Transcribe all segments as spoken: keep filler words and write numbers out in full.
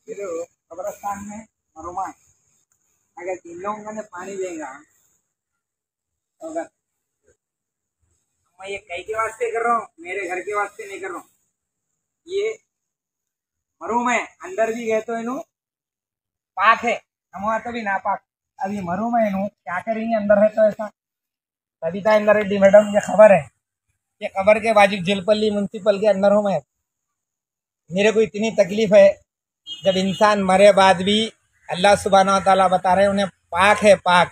ಇದು कब्रिस्तान में मरुमा है। अगर तीन लोगों ने पानी देगा तो अगर मैं ये कई के वास्ते कर रहा हूँ, मेरे घर के वास्ते नहीं कर रहा हूँ। ये मरूम है, अंदर भी गए तो इन्हों पाक है, हम तो भी नापाक। अब ये मरूम है, इन्हों क्या करेंगे अंदर है तो ऐसा। सविता इंदर रेड्डी मैडम ये खबर है, ये खबर के बाजू जेलपल्ली म्यूनसिपल के अंदर हूँ मैं। मेरे को इतनी तकलीफ है, जब इंसान मरे बाद भी अल्लाह सुब्हानहू व तआला बता रहे हैं उन्हें पाक है, पाक।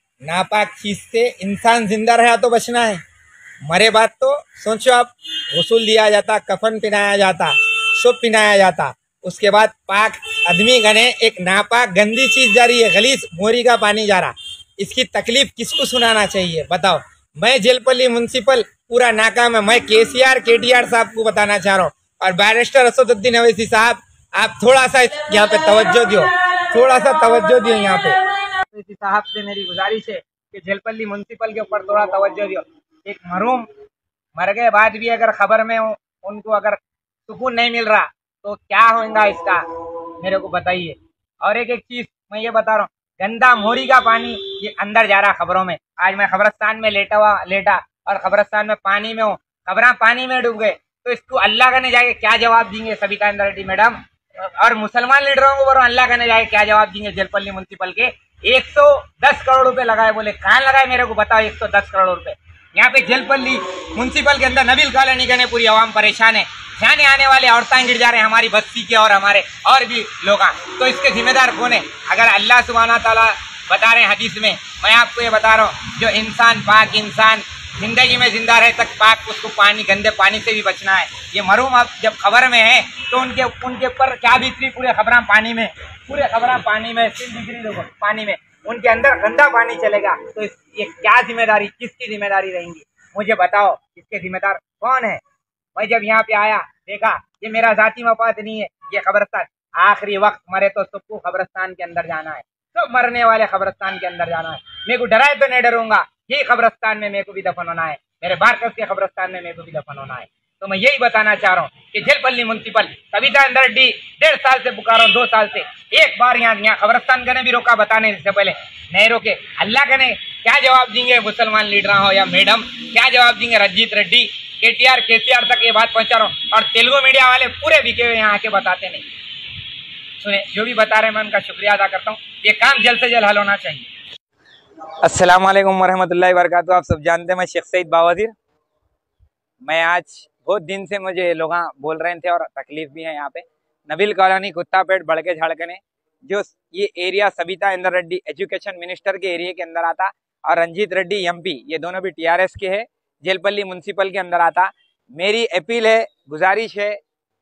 नापाक चीज से इंसान जिंदा रहा तो बचना है, मरे बाद तो सोचो आप, गुस्ल दिया जाता, कफन पहनाया जाता, सब पहनाया जाता, उसके बाद पाक आदमी गने एक नापाक गंदी चीज जा रही है, गलीज मोरी का पानी जा रहा। इसकी तकलीफ किसको सुनाना चाहिए बताओ। मैं जेलपल्ली म्यूनसिपल पूरा नाकाम है। मैं केसीआर केटीआर साहब को बताना चाह रहा हूँ और बैरिस्टर असदुद्दीन अवैसी साहब, आप थोड़ा सा यहाँ पे तवज्जो दियो, थोड़ा सा तवज्जो दियो यहाँ पे। अवैसी साहब से मेरी गुजारिश है कि जेलपल्ली म्यूनसिपल के ऊपर थोड़ा तवज्जो दियो। एक मरूम मर गए बाद भी अगर खबर में उनको अगर सुकून नहीं मिल रहा तो क्या होगा इसका, मेरे को बताइए। और एक एक चीज मैं ये बता रहा हूँ, गंदा मोरी का पानी ये अंदर जा रहा खबरों में। आज मैं खबरस्तान में लेटा हुआ लेटा और खबरस्तान में पानी में हूँ, खबरें पानी में डूब गए, तो इसको अल्लाह करने जाके क्या जवाब देंगे सविता इंदर रेड्डी मैडम और मुसलमान लीडरों को? बोलो अल्लाह करने जाके क्या जवाब देंगे जेलपल्ली म्यूनसिपल के? एक सौ दस करोड़ रुपए लगाए, बोले कहाँ लगाए मेरे को बताओ। एक सौ दस करोड़ रुपए यहाँ पे जेलपल्ली म्यूनसिपल के अंदर नबील कॉलोनी के पूरी आवाम परेशान है। जाने आने वाले औरतें गिर जा रहे हैं हमारी बस्ती के और हमारे और भी लोग, तो इसके जिम्मेदार कौन है? अगर अल्लाह सुब्हानहू व तआला बता रहे हैं हदीस में, मैं आपको ये बता रहा हूँ, जो इंसान पाक इंसान जिंदगी में जिंदा रहे तक पाक, उसको पानी गंदे पानी से भी बचना है। ये मरूम अब जब खबर में है तो उनके उनके ऊपर क्या बीतती, पूरे खबरें पानी में, पूरे खबरें पानी में, तीन डिग्री लोगों पानी में, उनके अंदर गंदा पानी चलेगा तो इस, ये क्या जिम्मेदारी, किसकी जिम्मेदारी रहेंगी? मुझे बताओ, इसके जिम्मेदार कौन है? मैं जब यहाँ पे आया देखा, ये मेरा जाती मफाद नहीं है, ये कब्रिस्तान आखिरी वक्त मरे तो सबको कब्रिस्तान के अंदर जाना है, सब मरने वाले कब्रिस्तान के अंदर जाना है। मेरे को डराए तो नहीं डरूंगा, ये कब्रिस्तान में मेरे को भी दफन होना है, मेरे बारकस के कब्रिस्तान में मेरे को भी दफन होना है। तो मैं यही बताना चाह रहा हूँ कि जेलपल्ली म्यूनसिपल सविता इंदर रेड्डी डेढ़ साल से पुकारो, दो साल से एक बार यहाँ यहाँ कब्रिस्तान का ने भी रोका, बताने से पहले नहीं रोके। अल्लाह का ने क्या जवाब देंगे मुसलमान लीडर हो या मैडम, क्या जवाब देंगे रंजीत रेड्डी? केटीआर केसीआर तक ये बात पहुंचा रहा हूँ और तेलुगु मीडिया वाले पूरे बिके हुए यहाँ आके बताते नहीं। सुने, जो भी बता रहे हैं मैं उनका शुक्रिया अदा करता हूँ। ये काम जल्द से जल्द हल होना चाहिए। अस्सलाम वालेकुम वरहमतुल्लाहि वबरकातुहू। आप सब जानते हैं मैं शेख सईद बावाजीर। मैं आज बहुत दिन से मुझे लोग बोल रहे थे और तकलीफ भी है यहाँ पे, नबील कॉलोनी कुत्तापेट बड़के झाड़कने, जो ये area Sabitha Indra Reddy education minister के एरिया के अंदर आता और रंजीत रेड्डी एमपी, ये दोनों भी टीआरएस के है, जेलपल्ली म्यूनसिपल के अंदर आता। मेरी अपील है, गुजारिश है,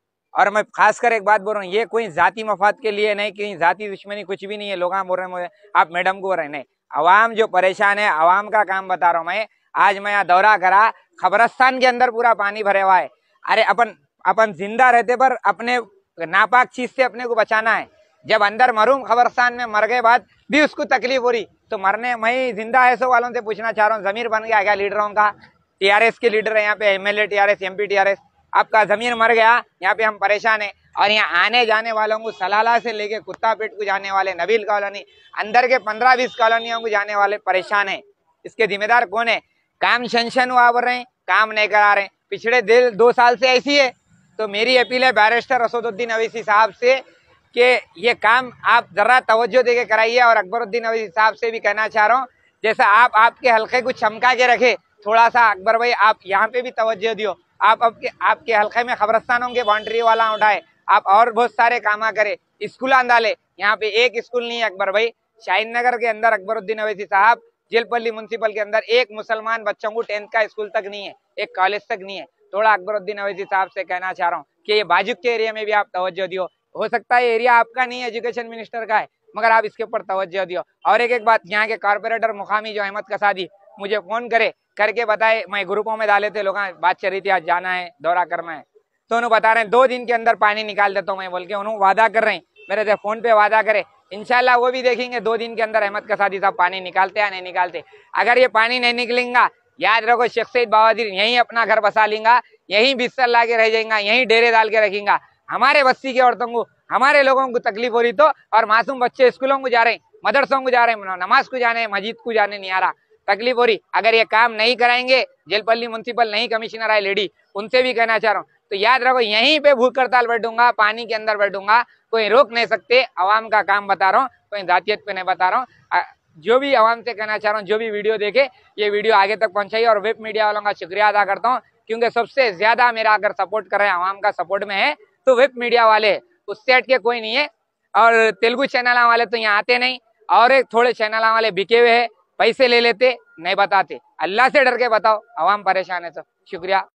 और मैं खासकर एक बात बोल रहा हूँ, ये कोई जाति मफाद के लिए नहीं, कहीं जाति दुश्मनी कुछ भी नहीं है। लोग बोल रहे हैं आप मैडम को बोल रहे हैं, नहीं, अवाम जो परेशान है, अवाम का काम बता रहा हूँ मैं। आज मैं यहाँ दौरा करा, खबरस्तान के अंदर पूरा पानी भरे हुआ है। अरे अपन अपन जिंदा रहते पर अपने नापाक चीज से अपने को बचाना है। जब अंदर मरूम खबरस्तान में मर गए बाद भी उसको तकलीफ हो रही, तो मरने मैं जिंदा है सो वालों से पूछना चाह रहा हूँ, जमीर बन गया क्या लीडरों का? टीआरएस के लीडर है यहाँ पे, एमएलए टीआरएस, एमपी टीआरएस, आपका जमीर मर गया, यहाँ पे हम परेशान है। और यहाँ आने जाने वालों को सलाला से लेके कुत्तापेट को जाने वाले, नबील कॉलोनी अंदर के पंद्रह बीस कॉलोनियों को जाने वाले परेशान है। इसके जिम्मेदार कौन है? काम शनशन हुआ बोल रहे हैं, काम नहीं करा रहे, पिछले दिल दो साल से ऐसी है। तो मेरी अपील है बैरिस्टर असदुद्दीन अवैसी साहब से कि ये काम आप जरा तवज्जो देके कराइए। और अकबरुद्दीन अवैसी साहब से भी कहना चाह रहा हूँ, जैसा आप आपके हल्के को चमका के रखे, थोड़ा सा अकबर भाई आप यहाँ पे भी तवज्जो दियो। आप आपके आपके हल्के में खबरस्तानों के बाउंड्री वाला उठाए, आप और बहुत सारे काम करे, स्कूल डाले। यहाँ पे एक स्कूल नहीं है अकबर भाई, शाहीन नगर के अंदर अकबरुद्दीन अवैसी साहब जेलपल्ली म्यूनसिपल के अंदर एक मुसलमान बच्चों को टेंथ का स्कूल तक नहीं है, एक कॉलेज तक नहीं है। थोड़ा अकबरुद्दीन अवैसी साहब से कहना चाह रहा हूँ कि ये बाजुक के एरिया में भी आप तवज्जो दियो। हो सकता है एरिया आपका नहीं है, एजुकेशन मिनिस्टर का है, मगर आप इसके ऊपर तवज्जो दियो। और एक एक बात, यहाँ के कारपोरेटर मुकामी जो अहमद कसादी मुझे फोन करे करके बताए, मैं ग्रुपों में डाले थे, लोग बात चल रही थी आज जाना है, दौरा करना है, तो उन्होंने बता रहे हैं दो दिन के अंदर पानी निकाल देता हूँ मैं बोल के उन्होंने वादा कर रहे हैं, मेरे से फोन पे वादा करे। इंशाल्लाह वो भी देखेंगे दो दिन के अंदर अहमद कसादी साहब पानी निकालते या नहीं निकालते। अगर ये पानी नहीं निकलेगा, याद रखो शेख सईद बावाजीर यहीं अपना घर बसा लेंगा, यहीं बिस्तर ला के रह जाएगा, यहीं डेरे डाल के रखेंगा। हमारे बस्ती की औरतों को हमारे लोगों को तकलीफ हो रही तो, और मासूम बच्चे स्कूलों को जा रहे हैं, मदरसों को जा रहे हैं, नमाज को जाने, मस्जिद को जाने नहीं आ रहा, तकलीफ हो रही। अगर ये काम नहीं कराएंगे, जेलपल्ली म्युनिसिपल नहीं कमिश्नर है लेडी, उनसे भी कहना चाह रहा हूँ, तो याद रखो यहीं पे भूख हड़ताल बैठूंगा, पानी के अंदर बैठूंगा, कोई रोक नहीं सकते। अवाम का काम बता रहा हूँ, कोई जातियत पे नहीं बता रहा हूँ। जो भी अवाम से कहना चाह रहा हूँ, जो भी वीडियो देखे ये वीडियो आगे तक पहुंचाइए। और वेब मीडिया वालों का शुक्रिया अदा करता हूँ, क्योंकि सबसे ज्यादा मेरा अगर सपोर्ट कर रहे हैं, अवाम का सपोर्ट में है तो वेब मीडिया वाले, उससे हट के कोई नहीं है। और तेलुगु चैनल वाले तो यहाँ आते नहीं, और एक थोड़े चैनल वाले बिके हुए हैं, पैसे ले लेते, नहीं बताते। अल्लाह से डर के बताओ, अवाम परेशान है। तो शुक्रिया।